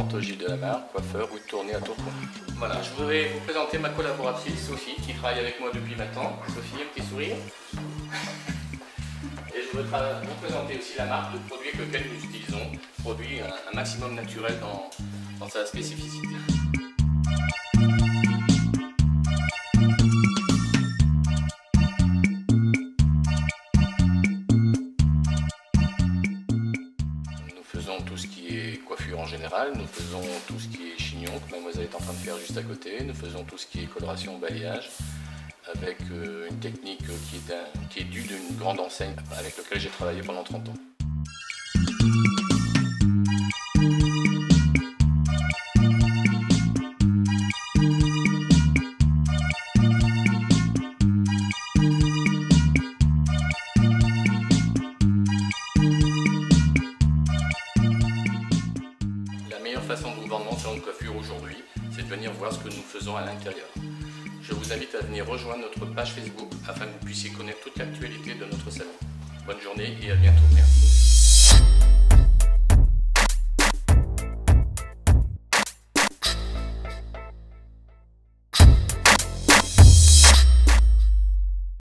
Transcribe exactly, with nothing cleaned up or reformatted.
présente, Gilles Delamarre, coiffeur rue de Tournai à Tourcoing. Voilà, je voudrais vous présenter ma collaboratrice Sophie qui travaille avec moi depuis maintenant. Sophie, un petit sourire. Et je voudrais vous présenter aussi la marque de produits que lequel nous utilisons, produit un, un maximum naturel dans, dans sa spécificité. Nous faisons tout ce qui est coiffure en général, nous faisons tout ce qui est chignon que mademoiselle est en train de faire juste à côté, nous faisons tout ce qui est coloration, balayage, avec euh, une technique qui est, un, qui est due d'une grande enseigne avec laquelle j'ai travaillé pendant trente ans. La meilleure façon de vous vendre sur une coiffure aujourd'hui, c'est de venir voir ce que nous faisons à l'intérieur. Je vous invite à venir rejoindre notre page Facebook afin que vous puissiez connaître toute l'actualité de notre salon. Bonne journée et à bientôt. Merci.